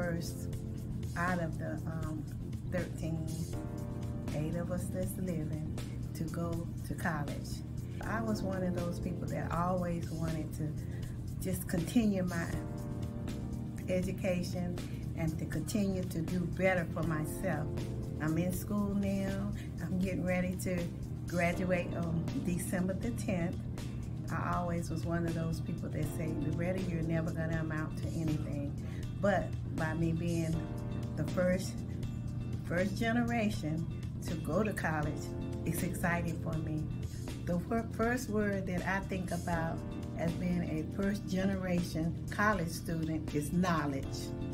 first out of the 13, 8 of us that's living, to go to college. I was one of those people that always wanted to just continue my education and to continue to do better for myself. I'm in school now. I'm getting ready to graduate on December the 10th. I always was one of those people that say, LuRetta, you're never gonna amount to anything. But by me being the first generation to go to college, it's exciting for me. The first word that I think about as being a first generation college student is knowledge.